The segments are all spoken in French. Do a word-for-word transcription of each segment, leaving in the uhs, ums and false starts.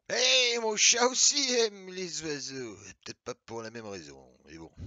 Eh, mon chat aussi aime les oiseaux. Peut-être pas pour la même raison, mais bon.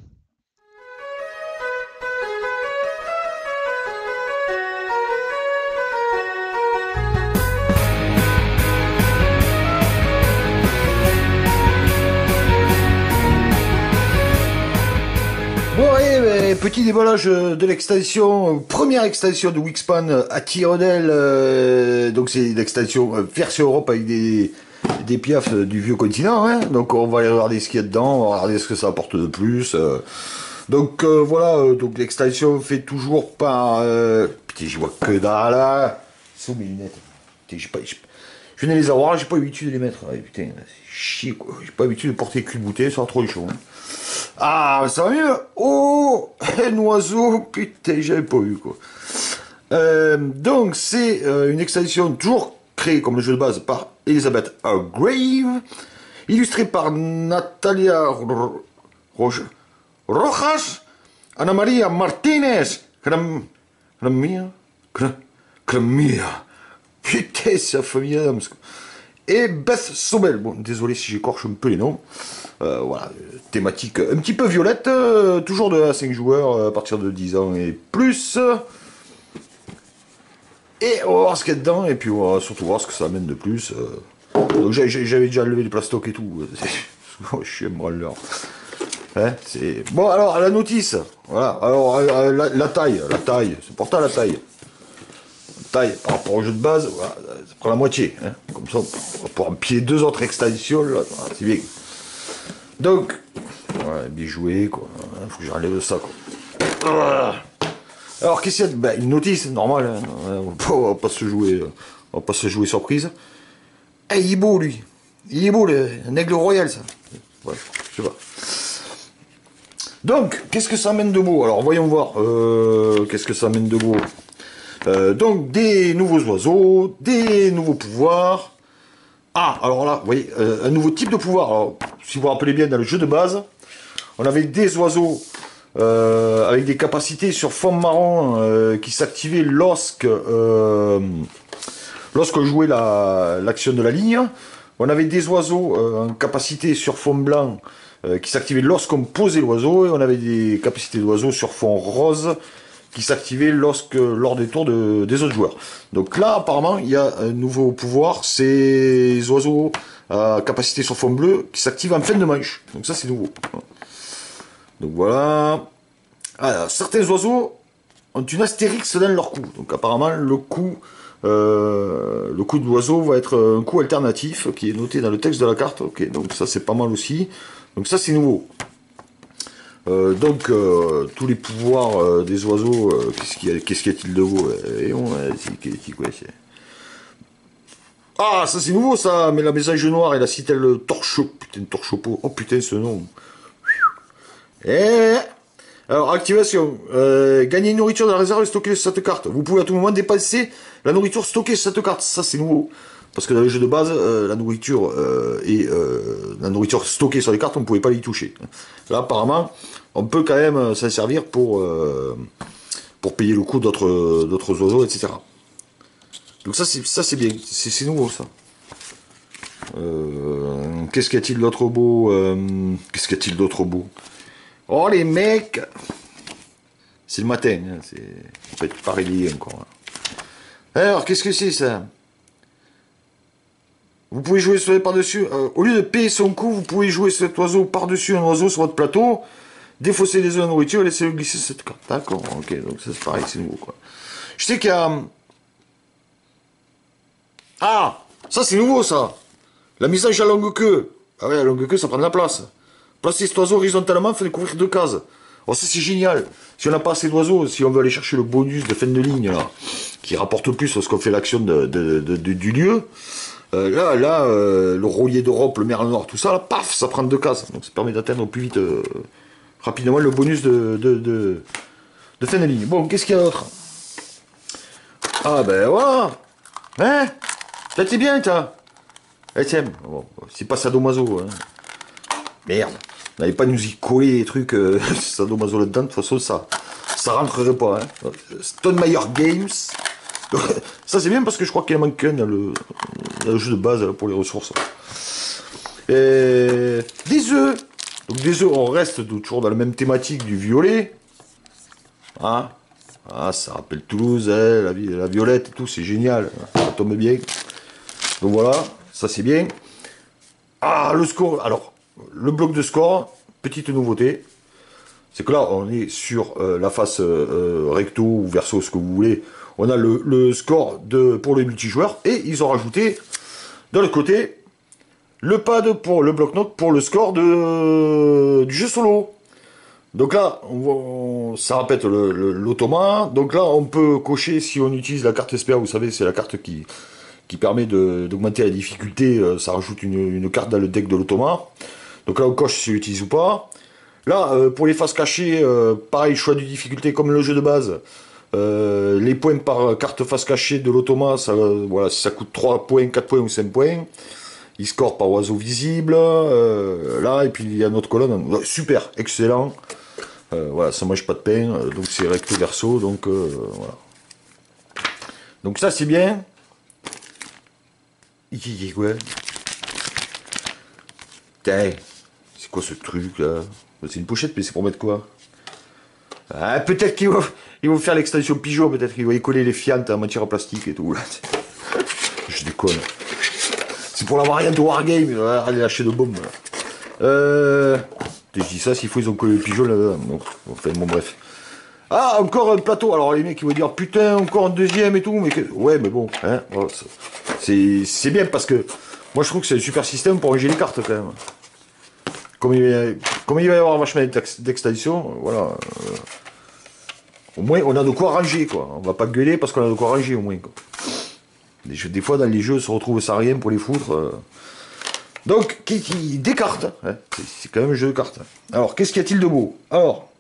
Bon, allez, ben, petit déballage de l'extension, euh, première extension de Wixpan à Tyrrell. Euh, donc c'est l'extension euh, version Europe avec des, des piafs euh, du vieux continent. Hein. Donc on va aller regarder ce qu'il y a dedans, on va regarder ce que ça apporte de plus. euh. Donc euh, voilà, euh, donc l'extension fait toujours par... Euh, putain, j'y vois que dalle là. Sous mes lunettes. Putain, j'ai pas... j'ai- Je venais les avoir, j'ai pas l'habitude de les mettre. Ouais, putain, c'est chier quoi. J'ai pas l'habitude de porter cul de bouteille, ça va trop chaud. Hein. Ah, ça va mieux. Oh, un oiseau, putain, j'avais pas eu quoi. Euh, donc c'est euh, une extension toujours créée comme le jeu de base par Elizabeth Hargrave, illustrée par Natalia Ro- Roja- Rojas, Ana Maria Martinez, Cram, Cramia, Cra- Cramia, putain, c'est la famille Adams. Quoi. Et Beth Sobel. Bon, désolé si j'écorche un peu les noms. Euh, voilà, thématique un petit peu violette, euh, toujours de cinq joueurs euh, à partir de dix ans et plus. Et on va voir ce qu'il y a dedans, et puis on va surtout voir ce que ça amène de plus. euh. Donc j'ai- j'ai- j'avais déjà levé les plastocs et tout. Je suis un branleur. Hein, c'est... Bon, alors, la notice. Voilà, alors, euh, la, la taille, la taille, c'est important la taille. Taille par rapport au jeu de base, voilà, ça prend la moitié. Hein. Comme ça, on va pouvoir empiler deux autres extensions, là, voilà, c'est bien. Donc, ouais, bien joué, quoi. Faut que j'enlève ça, quoi. Voilà. Alors, qu'est-ce qu'il y a de... Ben, une notice, normal. Hein. On va pas, on va pas se jouer, on va pas se jouer surprise. Eh, il est beau, lui. Il est beau, le... un aigle royal, ça. Ouais, je sais pas. Donc, qu'est-ce que ça amène de beau? Alors, voyons voir. Euh, qu'est-ce que ça amène de beau? Euh, donc, des nouveaux oiseaux, des nouveaux pouvoirs. Ah, alors là, vous voyez, euh, un nouveau type de pouvoir. Alors, si vous vous rappelez bien, dans le jeu de base, on avait des oiseaux euh, avec des capacités sur fond marron euh, qui s'activaient lorsque euh, lorsqu'on jouait la, l'action de la ligne. On avait des oiseaux euh, en capacité sur fond blanc euh, qui s'activaient lorsqu'on posait l'oiseau, et on avait des capacités d'oiseaux sur fond rose qui s'activaient lorsque lors des tours de, des autres joueurs. Donc là, apparemment, il y a un nouveau pouvoir, ces oiseaux à capacité sur fond bleu qui s'activent en fin de manche. Donc ça, c'est nouveau. Donc voilà. Alors, certains oiseaux ont une astérix dans leur cou. Donc apparemment, le coup, euh, le coup de l'oiseau va être un coup alternatif qui est noté dans le texte de la carte. Ok, donc ça c'est pas mal aussi. Donc ça c'est nouveau. Euh, donc euh, tous les pouvoirs euh, des oiseaux, euh, qu'est-ce qu'il y a, qu'est-ce qu'il y a-t-il de beau? Et on, euh, c'est- c'est- c'est quoi, c'est- Ah, ça c'est nouveau ça. Mais la message noire et la citelle torche, putain torche-peau. Oh putain ce nom. Et alors, activation. Euh, gagner une nourriture de la réserve et stocker sur cette carte. Vous pouvez à tout moment dépenser la nourriture stockée sur cette carte. Ça, c'est nouveau. Parce que dans les jeux de base, euh, la nourriture euh, et euh, la nourriture stockée sur les cartes, on ne pouvait pas y toucher. Là, apparemment, on peut quand même s'en servir pour, euh, pour payer le coût d'autres d'autres oiseaux, et cetera. Donc ça, c'est ça, c'est bien. C'est c'est nouveau, ça. Euh, Qu'est-ce qu'il y a-t-il d'autre beau euh, Qu'est-ce qu'il y a-t-il d'autre beau Oh, les mecs C'est le matin, hein, c'est peut-être pas réveillé encore. Hein. Alors, qu'est-ce que c'est ça? Vous pouvez jouer sur les par-dessus. Euh, au lieu de payer son coup, vous pouvez jouer cet oiseau par-dessus un oiseau sur votre plateau, défausser les œufs de nourriture et laisser-le glisser cette carte. D'accord, ok, donc ça c'est pareil, c'est nouveau quoi. Je sais qu'il y a. Ah Ça c'est nouveau ça. La message à longue queue. Ah ouais, à longue queue ça prend de la place. Placer cet oiseau horizontalement fait découvrir deux cases. Oh, ça c'est génial. Si on n'a pas assez d'oiseaux, si on veut aller chercher le bonus de fin de ligne là, qui rapporte plus lorsqu'on fait l'action de, de, de, de, du lieu, euh, là, là euh, le rouillé d'Europe, le merle noir, tout ça, là, paf, ça prend deux cases. Donc ça permet d'atteindre plus vite, euh, rapidement le bonus de, de, de, de fin de ligne. Bon, qu'est-ce qu'il y a d'autre? Ah ben voilà. Hein? Là t'es bien, toi. Eh tiens, bon, c'est pas sadomaso, hein. Merde. On n'avait pas nous y coller les trucs euh, sadomaso là-dedans, de toute façon ça ça rentrerait pas. Hein. Stone Meyer Games. Ça c'est bien parce que je crois qu'il en manque un dans le, dans le jeu de base là, pour les ressources. Et des œufs. Donc des œufs, on reste toujours dans la même thématique du violet. Hein, ah, ça rappelle Toulouse, hein, la, la violette et tout, c'est génial. Ça tombe bien. Donc voilà, ça c'est bien. Ah, le score. Alors, le bloc de score, petite nouveauté. C'est que là, on est sur euh, la face euh, recto ou verso, ce que vous voulez. On a le, le score de, pour le multijoueur. Et ils ont rajouté, de l'autre côté, le pad pour le bloc-notes pour le score de, du jeu solo. Donc là, on voit, on, ça répète l'automa. Donc là, on peut cocher, si on utilise la carte Esper, vous savez, c'est la carte qui, qui permet d'augmenter la difficulté. Ça rajoute une, une carte dans le deck de l'automa. Donc là, on coche si on l'utilise ou pas. Là, euh, pour les faces cachées, euh, pareil, choix de difficulté comme le jeu de base. Euh, les points par carte face cachée de l'automa, ça, euh, voilà, si ça coûte trois points, quatre points ou cinq points. Il score par oiseau visible. Euh, là, et puis il y a notre colonne. Super, excellent. Euh, voilà, ça mange pas de pain. Euh, donc c'est recto verso. Donc euh, voilà. Donc ça, c'est bien. Ici, quoi? Tiens, c'est quoi ce truc là? C'est une pochette, mais c'est pour mettre quoi? Ah, peut-être qu'ils vont, ils vont faire l'extension pigeon, peut-être qu'ils vont y coller les fiantes en matière plastique et tout. Là. Je déconne. C'est pour la variante Wargame, là, aller lâcher de bombes. Euh, je dis ça, s'il faut, ils ont collé le pigeon là-dedans. Donc, enfin, bon, bref. Ah, encore un plateau. Alors, les mecs, ils vont dire, putain, encore un deuxième et tout. Mais que... Ouais, mais bon, hein, voilà, c'est bien parce que moi, je trouve que c'est un super système pour ranger les cartes, quand même. Comme il, va, comme il va y avoir vachement d'extension, voilà. Euh, au moins, on a de quoi ranger, quoi. On va pas gueuler parce qu'on a de quoi ranger, au moins, quoi. Des, jeux, des fois, dans les jeux, on se retrouve sans rien pour les foutre. Euh. Donc, qui, qui, des cartes. Hein. C'est quand même un jeu de cartes. Alors, qu'est-ce qu'il y a-t-il de beau? Alors,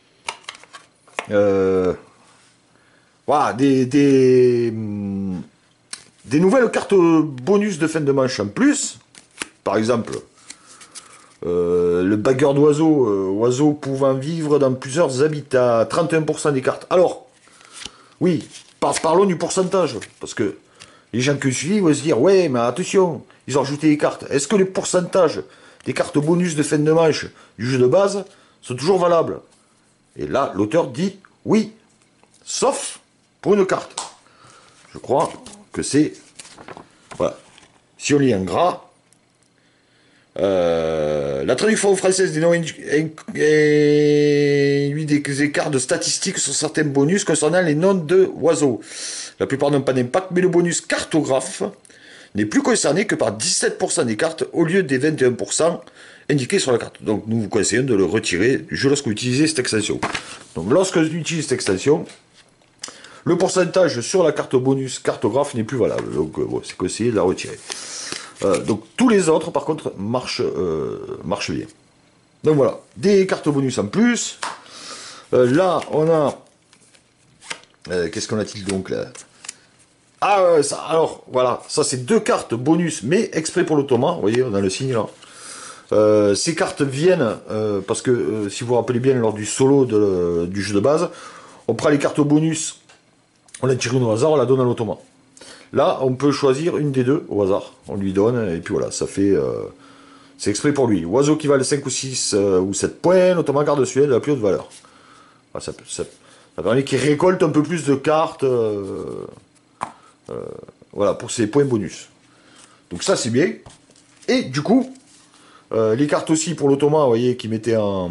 euh, voilà, des, des, des nouvelles cartes bonus de fin de manche en plus. Par exemple... Euh, le bagueur d'oiseau, euh, oiseau pouvant vivre dans plusieurs habitats, trente et un pour cent des cartes. Alors, oui, par, parlons du pourcentage, parce que les gens que je suis vont se dire, ouais, mais attention, ils ont rajouté des cartes. Est-ce que les pourcentages des cartes bonus de fin de manche du jeu de base sont toujours valables? Et là, l'auteur dit oui, sauf pour une carte. Je crois que c'est... Voilà. Si on lit en gras... Euh, la traduction française des noms induit des écarts de statistiques sur certains bonus concernant les noms de oiseaux. La plupart n'ont pas d'impact, mais le bonus cartographe n'est plus concerné que par dix-sept pour cent des cartes au lieu des vingt et un pour cent indiqués sur la carte. Donc nous vous conseillons de le retirer du jeu lorsque vous utilisez cette extension. Donc lorsque vous utilisez cette extension, le pourcentage sur la carte bonus cartographe n'est plus valable. Donc euh, bon, c'est conseillé de la retirer. Euh, donc tous les autres par contre marchent, euh, marchent bien. Donc voilà, des cartes bonus en plus. Euh, là on a... Euh, Qu'est-ce qu'on a-t-il donc là? Ah euh, ça, alors voilà, ça c'est deux cartes bonus mais exprès pour l'automa. Vous voyez, on a le signe là. Euh, ces cartes viennent, euh, parce que euh, si vous vous rappelez bien lors du solo de, du jeu de base, on prend les cartes bonus, on la tire une au hasard, on la donne à l'automa. Là, on peut choisir une des deux au hasard. On lui donne, et puis voilà, ça fait... Euh, c'est exprès pour lui. Oiseau qui valent cinq ou six euh, ou sept points, notamment garde celui de la plus haute valeur. Voilà, ça, ça, ça permet qu'il récolte un peu plus de cartes euh, euh, voilà, pour ses points bonus. Donc ça, c'est bien. Et du coup, euh, les cartes aussi pour l'automa, vous voyez, qui mettaient en...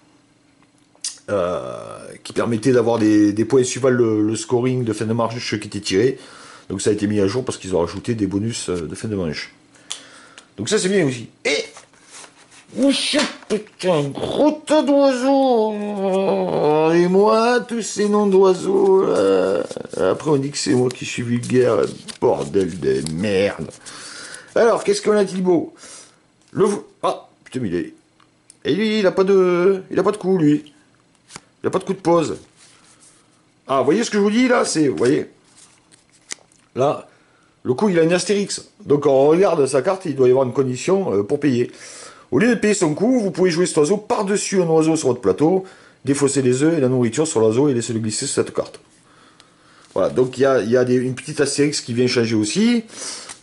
Euh, qui permettaient d'avoir des, des points suivant le, le scoring de fin de manche qui était tiré. Donc ça a été mis à jour parce qu'ils ont rajouté des bonus de fin de manche. Donc ça c'est bien aussi. Et... Oh, putain, gros tas d'oiseaux. Et moi, tous ces noms d'oiseaux, là. Après on dit que c'est moi qui suis vulgaire. Bordel de merde. Alors, qu'est-ce qu'on a-t-il beau? Le... Ah, putain, mais il est... Et lui, il a pas de... Il a pas de coup, lui. Il a pas de coup de pause. Ah, vous voyez ce que je vous dis, là? C'est... Vous voyez? Là, le coup, il a une astérix. Donc, quand on regarde sa carte, il doit y avoir une condition euh, pour payer. Au lieu de payer son coup, vous pouvez jouer cet oiseau par-dessus un oiseau sur votre plateau, défausser les œufs et la nourriture sur l'oiseau et laisser le glisser sur cette carte. Voilà, donc il y a, y a des, une petite astérix qui vient changer aussi.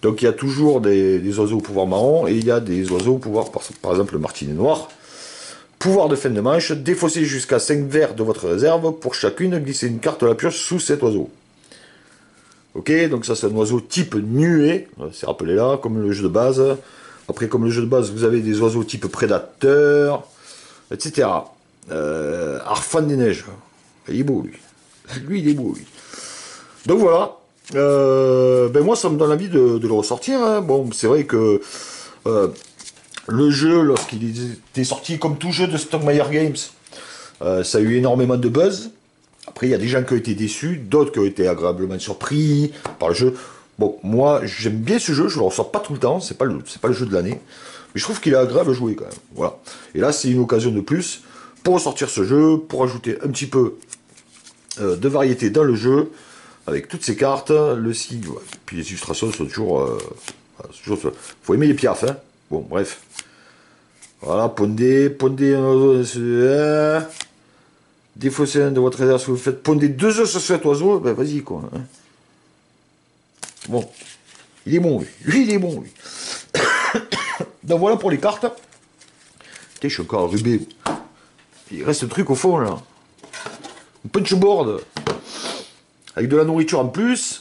Donc il y a toujours des, des oiseaux au pouvoir marron, et il y a des oiseaux au pouvoir, par, par exemple le martinet noir. Pouvoir de fin de manche, défausser jusqu'à cinq vers de votre réserve, pour chacune, glisser une carte à la pioche sous cet oiseau. Ok, donc ça c'est un oiseau type nuée, c'est rappelé là, comme le jeu de base. Après, comme le jeu de base, vous avez des oiseaux type prédateur, et cetera. Euh, Arfan des neiges, il est beau lui. Lui il est beau lui. Donc voilà, euh, ben moi ça me donne envie de, de le ressortir. Hein. Bon, c'est vrai que euh, le jeu, lorsqu'il était sorti comme tout jeu de Stockmeyer Games, euh, ça a eu énormément de buzz. Après, il y a des gens qui ont été déçus, d'autres qui ont été agréablement surpris par le jeu. Bon, moi, j'aime bien ce jeu, je le ressors pas tout le temps, c'est pas le, c'est pas le jeu de l'année. Mais je trouve qu'il est agréable à jouer quand même. Voilà. Et là, c'est une occasion de plus pour ressortir ce jeu, pour ajouter un petit peu euh, de variété dans le jeu, avec toutes ces cartes, le signe, ouais. Puis les illustrations sont toujours... Euh, toujours faut aimer les piafs, hein. Bon, bref. Voilà, pondez, pondez un oiseau, défausser un de votre réserve si vous faites pondez deux œufs sur cet oiseau, ben vas-y quoi. Hein. Bon, il est bon lui, lui il est bon lui. Donc voilà pour les cartes. Putain, je suis encore rubé. Il reste un truc au fond là. Un punchboard. Avec de la nourriture en plus.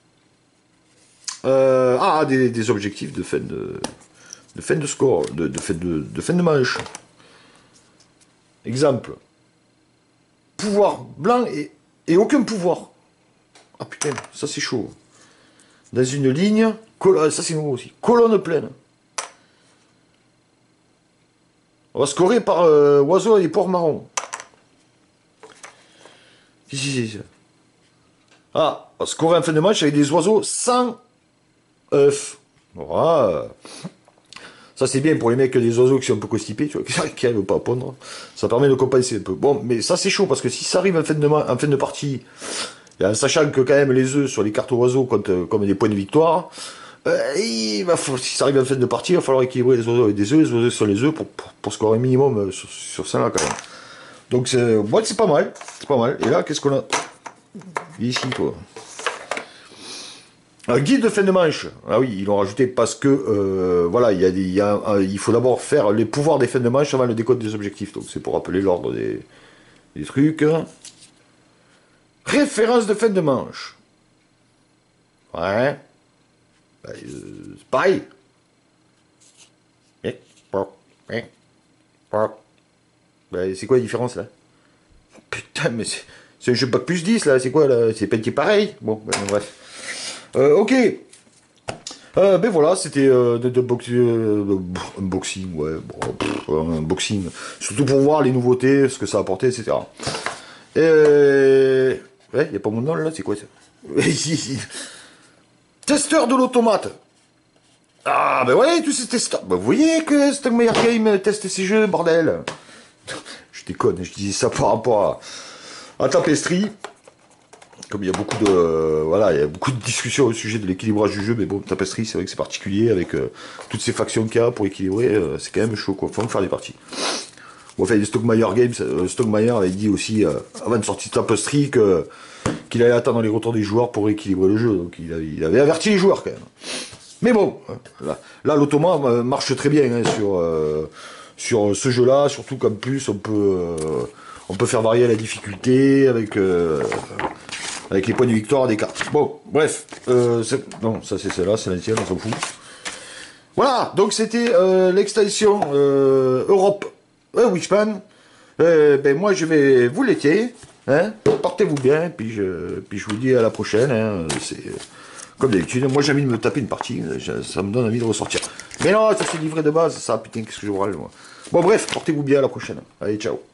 Euh, ah, des, des objectifs de fin de, de fin de score, de, de, fin de, de fin de manche. Exemple. Pouvoir blanc et, et aucun pouvoir. Ah putain, ça c'est chaud. Dans une ligne, ça c'est nouveau aussi. Colonne pleine. On va scorer par euh, oiseau et poire marron. Ici, ici. Ah, on va scorer en fin de match avec des oiseaux sans œufs. Voilà. Ça c'est bien pour les mecs, des oiseaux qui sont un peu constipés, tu vois, qui n'arrivent pas à pondre. Ça permet de compenser un peu. Bon, mais ça c'est chaud parce que si ça arrive en fin de, en fin de partie, et en sachant que quand même les œufs sur les cartes oiseaux comptent comme des points de victoire, euh, il va falloir, si ça arrive en fin de partie, il va falloir équilibrer les oiseaux avec des œufs, les oiseaux sur les œufs pour, pour, pour scorer un minimum sur, sur ça là quand même. Donc c'est bon, c'est pas mal, c'est pas mal. Et là, qu'est-ce qu'on a ici, toi? Un guide de fin de manche. Ah oui, ils l'ont rajouté parce que euh, voilà, il y a des, il, y a, euh, il faut d'abord faire les pouvoirs des fins de manche avant le décompte des objectifs. Donc c'est pour rappeler l'ordre des, des trucs. Référence de fin de manche. Ouais. Bah, euh, c'est pareil. Bah, c'est quoi la différence là? Putain, mais c'est un jeu bac plus dix là, c'est quoi là? C'est pas qui est pareil? Bon, bah, bref. Euh, ok. Euh, ben voilà, c'était euh, de, de box, euh, unboxing, ouais, bon, pff, un unboxing. Surtout pour voir les nouveautés, ce que ça a apporté, et cetera. Et euh, ouais, y a pas mon nom là, c'est quoi ça? Testeur de l'automate. Ah ben ouais, tous ces testeurs. Ben, vous voyez que Stockmeyer Game teste ces jeux, bordel. Je déconne, je dis ça par rapport à, à Tapestry. Comme il y a beaucoup de euh, voilà, il y a beaucoup de discussions au sujet de l'équilibrage du jeu, mais bon, Tapestry, c'est vrai que c'est particulier avec euh, toutes ces factions qu'il y a pour équilibrer, euh, c'est quand même chaud quoi. Faut en faire des parties. Bon, enfin, Stockmeyer Games, euh, Stockmeyer avait dit aussi euh, avant de sortir Tapestry que qu'il allait attendre les retours des joueurs pour équilibrer le jeu, donc il avait, il avait averti les joueurs quand même. Mais bon, là, là l'automate euh, marche très bien hein, sur euh, sur ce jeu-là, surtout qu'en plus on peut euh, on peut faire varier la difficulté avec euh, avec les points de victoire des cartes. Bon, bref. Euh, non, ça c'est celle-là, c'est l'ancienne, on s'en fout. Voilà, donc c'était euh, l'extension euh, Europe euh, Wishpan. Euh, ben moi je vais vous laisser. Hein, portez-vous bien, puis je, puis je vous dis à la prochaine. Hein, c'est comme d'habitude. Moi j'ai envie de me taper une partie, ça me donne envie de ressortir. Mais non, ça c'est livré de base, ça, putain, qu'est-ce que je râle moi. Bon bref, portez-vous bien à la prochaine. Allez, ciao.